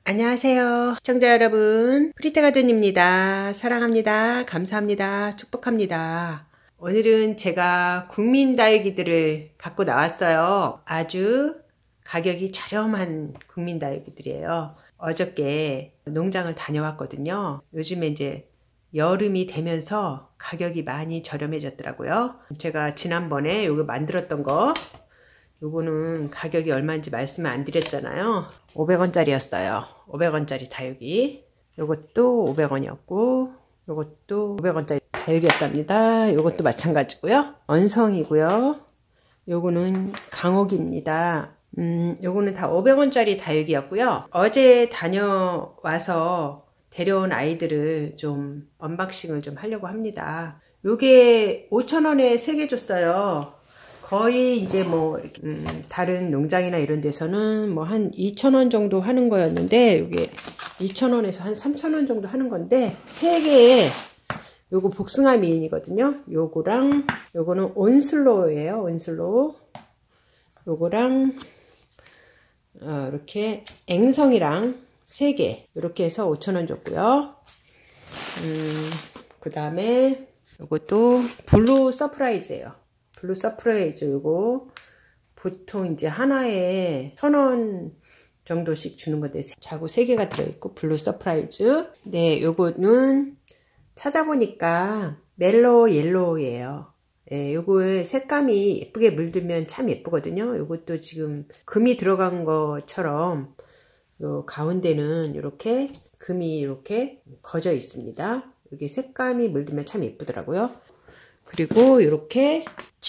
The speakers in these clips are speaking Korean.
안녕하세요 시청자 여러분, 프리테가든입니다. 사랑합니다. 감사합니다. 축복합니다. 오늘은 제가 국민다육이들을 갖고 나왔어요. 아주 가격이 저렴한 국민다육이들이에요. 어저께 농장을 다녀왔거든요. 요즘에 이제 여름이 되면서 가격이 많이 저렴해졌더라고요. 제가 지난번에 요거 만들었던 거, 요거는 가격이 얼마인지 말씀을 안 드렸잖아요. 500원짜리였어요. 500원짜리 다육이. 요것도 500원이었고, 요것도 500원짜리 다육이었답니다. 요것도 마찬가지고요. 언성이고요. 요거는 강옥입니다. 요거는 다 500원짜리 다육이었고요. 어제 다녀와서 데려온 아이들을 좀 언박싱을 좀 하려고 합니다. 요게 5,000원에 3개 줬어요. 거의 이제 뭐 다른 농장이나 이런 데서는 뭐 한 2,000원 정도 하는 거였는데, 이게 2,000원에서 한 3,000원 정도 하는 건데, 3개에 요거 복숭아 미인이거든요. 요거랑 요거는 온슬로우예요. 온슬로우. 요거랑 이렇게 앵성이랑 3개 이렇게 해서 5,000원 줬고요. 그 다음에 요것도 블루 서프라이즈예요. 블루 서프라이즈. 요거 보통 이제 하나에 1,000원 정도씩 주는 건데 자구 3개가 들어있고, 블루 서프라이즈. 네, 요거는 찾아보니까 멜로우 옐로우예요. 네, 요거 색감이 예쁘게 물들면 참 예쁘거든요. 요것도 지금 금이 들어간 것처럼 요 가운데는 이렇게 금이 이렇게 거져 있습니다. 여기 색감이 물들면 참 예쁘더라고요. 그리고 이렇게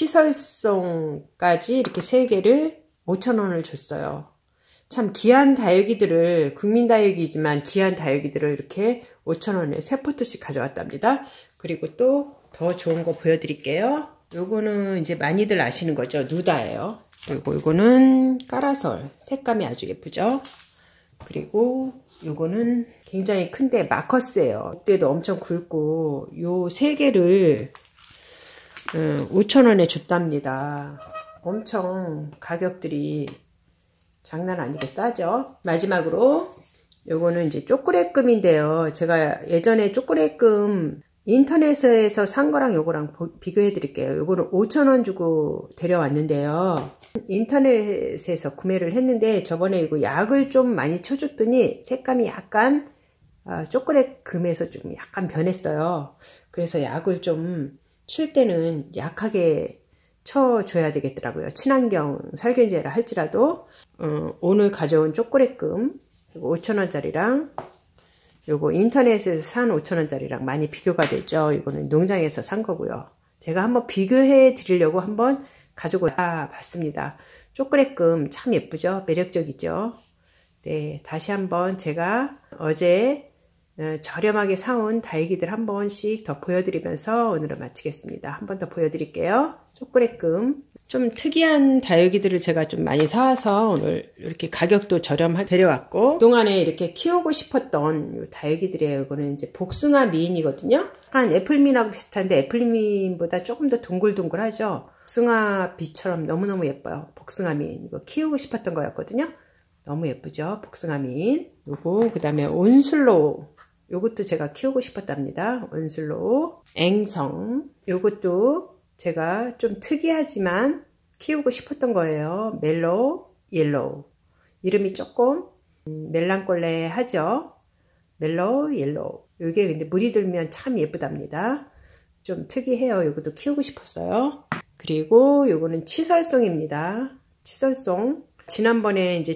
치설송까지 이렇게 3개를 5,000원을 줬어요. 참 귀한 다육이들을, 국민다육이지만 귀한 다육이들을 이렇게 5,000원에 3포트씩 가져왔답니다. 그리고 또 더 좋은 거 보여드릴게요. 요거는 이제 많이들 아시는 거죠. 누다예요. 그리고 요거는 까라솔. 색감이 아주 예쁘죠. 그리고 요거는 굉장히 큰데 마커스예요. 이때도 엄청 굵고, 요 3개를 5,000원에 줬답니다. 엄청 가격들이 장난 아니게 싸죠. 마지막으로 요거는 이제 초콜릿금인데요. 제가 예전에 초콜릿금 인터넷에서 산 거랑 요거랑 비교해 드릴게요. 요거는 5,000원 주고 데려왔는데요. 인터넷에서 구매를 했는데, 저번에 이거 약을 좀 많이 쳐줬더니 색감이 약간 초콜릿금에서 좀 약간 변했어요. 그래서 약을 좀 칠 때는 약하게 쳐줘야 되겠더라고요. 친환경 살균제라 할지라도. 오늘 가져온 초콜릿금 5,000원짜리랑 요거 인터넷에서 산 5,000원짜리랑 많이 비교가 되죠. 이거는 농장에서 산 거고요. 제가 한번 비교해 드리려고 한번 가지고 봤습니다. 초콜릿금 참 예쁘죠? 매력적이죠? 네, 다시 한번 제가 어제 저렴하게 사온 다육이들 한 번씩 더 보여드리면서 오늘은 마치겠습니다. 한 번 더 보여드릴게요. 초콜릿금. 좀 특이한 다육이들을 제가 좀 많이 사와서 오늘 이렇게 가격도 저렴하게 데려왔고, 그동안에 이렇게 키우고 싶었던 다육이들이에요. 이거는 이제 복숭아 미인이거든요. 약간 애플민하고 비슷한데 애플민보다 조금 더 동글동글하죠. 복숭아 빛처럼 너무너무 예뻐요. 복숭아 미인. 이거 키우고 싶었던 거였거든요. 너무 예쁘죠. 복숭아 미인. 요거 그 다음에 온슬로우. 요것도 제가 키우고 싶었답니다. 온슬로우. 앵성. 요것도 제가 좀 특이하지만 키우고 싶었던 거예요. 멜로우 옐로우. 이름이 조금 멜랑꼴레 하죠. 멜로우 옐로우. 요게 근데 물이 들면 참 예쁘답니다. 좀 특이해요. 요것도 키우고 싶었어요. 그리고 요거는 치설송입니다. 치설송. 지난번에 이제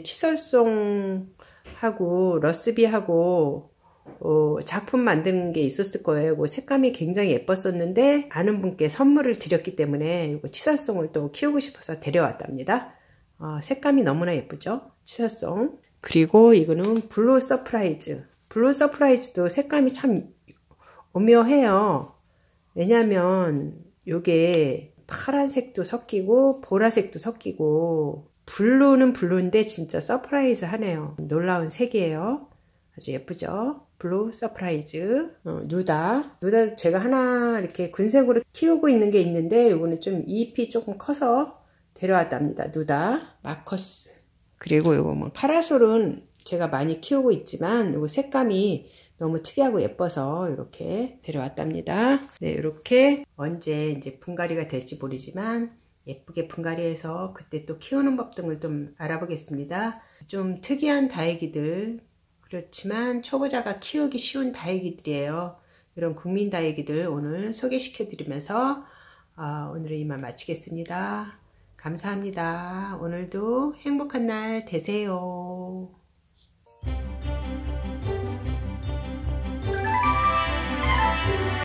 치설송하고 러스비하고 작품 만든 게 있었을 거예요. 뭐 색감이 굉장히 예뻤었는데 아는 분께 선물을 드렸기 때문에 이거 치설송을 또 키우고 싶어서 데려왔답니다. 색감이 너무나 예쁘죠? 치설송. 그리고 이거는 블루 서프라이즈. 블루 서프라이즈도 색감이 참 오묘해요. 왜냐면 요게 파란색도 섞이고 보라색도 섞이고, 블루는 블루인데 진짜 서프라이즈 하네요. 놀라운 색이에요. 아주 예쁘죠? 블루 서프라이즈. 누다 제가 하나 이렇게 군색으로 키우고 있는 게 있는데, 요거는 좀 잎이 조금 커서 데려왔답니다. 누다 마커스. 그리고 요거 뭐 파라솔은 제가 많이 키우고 있지만 요 색감이 너무 특이하고 예뻐서 이렇게 데려왔답니다. 네, 이렇게 언제 이제 분갈이가 될지 모르지만 예쁘게 분갈이해서 그때 또 키우는 법 등을 좀 알아보겠습니다. 좀 특이한 다육이들, 그렇지만 초보자가 키우기 쉬운 다육이들이에요. 이런 국민 다육이들 오늘 소개시켜 드리면서 오늘은 이만 마치겠습니다. 감사합니다. 오늘도 행복한 날 되세요.